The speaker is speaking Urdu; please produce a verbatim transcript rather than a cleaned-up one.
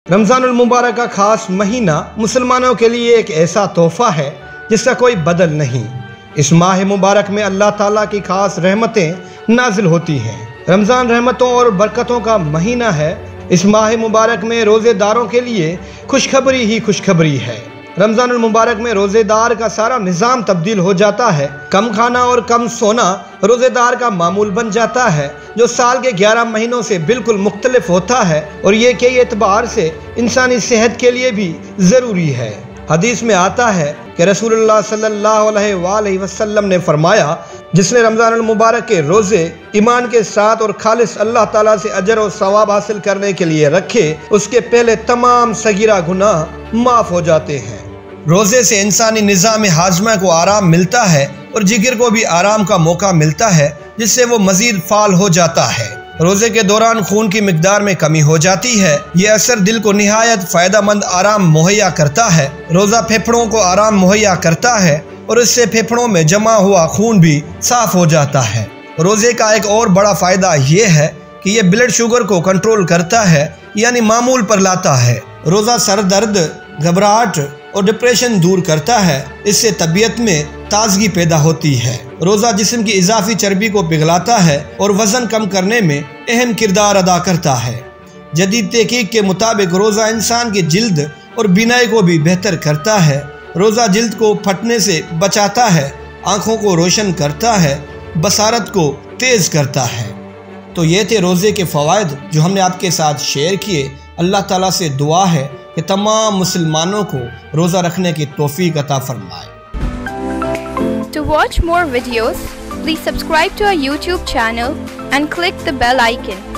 رمضان المبارک کا خاص مہینہ مسلمانوں کے لیے ایک ایسا تحفہ ہے جس کا کوئی بدل نہیں۔ اس ماہ مبارک میں اللہ تعالیٰ کی خاص رحمتیں نازل ہوتی ہیں۔ رمضان رحمتوں اور برکتوں کا مہینہ ہے۔ اس ماہ مبارک میں روزے داروں کے لیے خوشخبری ہی خوشخبری ہے۔ رمضان المبارک میں روزے دار کا سارا نظام تبدیل ہو جاتا ہے۔ کم کھانا اور کم سونا روزے دار کا معمول بن جاتا ہے، جو سال کے گیارہ مہینوں سے بالکل مختلف ہوتا ہے اور یہ کئی اعتبار سے انسانی صحت کے لیے بھی ضروری ہے۔ حدیث میں آتا ہے کہ رسول اللہ صلی اللہ علیہ وآلہ وسلم نے فرمایا، جس نے رمضان المبارک کے روزے ایمان کے ساتھ اور خالص اللہ تعالیٰ سے اجر و ثواب حاصل کرنے کے لیے رکھے، اس کے پہلے تمام صغیرہ گناہ معاف ہو جاتے ہیں۔ روزے سے انسانی نظام ہاضمہ کو آرام ملتا ہے اور جگر کو بھی آرام کا موقع ملتا ہے، جس سے وہ مزید فعال ہو جاتا ہے۔ روزے کے دوران خون کی مقدار میں کمی ہو جاتی ہے۔ یہ اثر دل کو نہایت فائدہ مند آرام مہیا کرتا ہے۔ روزہ پھیپھڑوں کو آرام مہیا کرتا ہے اور اس سے پھیپھڑوں میں جمع ہوا خون بھی صاف ہو جاتا ہے۔ روزے کا ایک اور بڑا فائدہ یہ ہے کہ یہ بلڈ شوگر کو کنٹرول کرتا ہے، یعنی معمول پر لاتا ہے۔ روزہ سر درد، گھبراہٹ اور ڈپریشن دور کرتا ہے۔ اس سے طبیعت میں تازگی پیدا ہوتی ہے۔ روزہ جسم کی اضافی چربی کو پگھلاتا ہے اور وزن کم کرنے میں اہم کردار ادا کرتا ہے۔ جدید تحقیق کے مطابق روزہ انسان کی جلد اور بینائی کو بھی بہتر کرتا ہے۔ روزہ جلد کو پھٹنے سے بچاتا ہے، آنکھوں کو روشن کرتا ہے، بصارت کو تیز کرتا ہے۔ تو یہ تھے روزے کے فوائد جو ہم نے آپ کے ساتھ شیئر کیے۔ اللہ تعالیٰ سے دعا ہے کہ تمام مسلمانوں کو روزہ رکھنے کی توفیق عطا فرمائے۔ To watch more videos, please subscribe to our YouTube channel and click the bell icon.